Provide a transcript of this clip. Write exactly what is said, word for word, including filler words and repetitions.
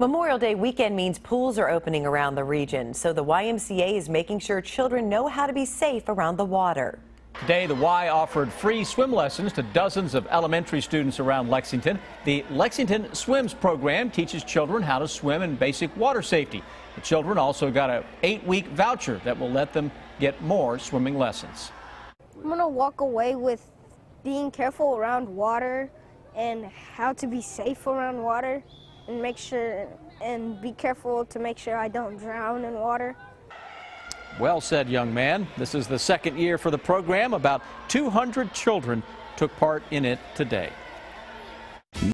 Memorial Day weekend means pools are opening around the region, so the Y M C A is making sure children know how to be safe around the water. Today, the Y offered free swim lessons to dozens of elementary students around Lexington. The Lexington Swims program teaches children how to swim and basic water safety. The children also got an eight-week voucher that will let them get more swimming lessons. I'm going to walk away with being careful around water and how to be safe around water and make sure and be careful to make sure I don't drown in water. Well said, young man. This is the second year for the program. About two hundred children took part in it today.